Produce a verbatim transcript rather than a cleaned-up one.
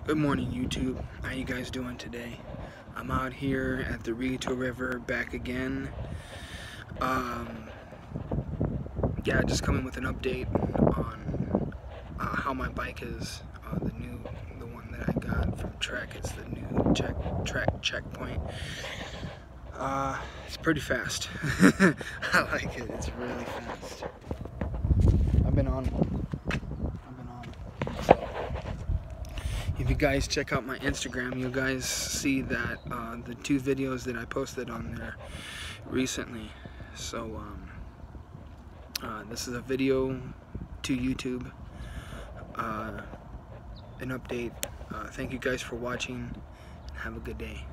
Good morning, YouTube. How you guys doing today? I'm out here at the Rito River, back again. Um, yeah, just coming with an update on uh, how my bike is. Uh, the new, the one that I got from Trek. It's the new check, Trek Checkpoint. Uh, it's pretty fast. I like it. It's really fast. I've been on. I've been on. So. If you guys check out my Instagram, you guys see that uh, the two videos that I posted on there recently. So um, uh, this is a video to YouTube, uh, an update. Uh, thank you guys for watching. Have a good day.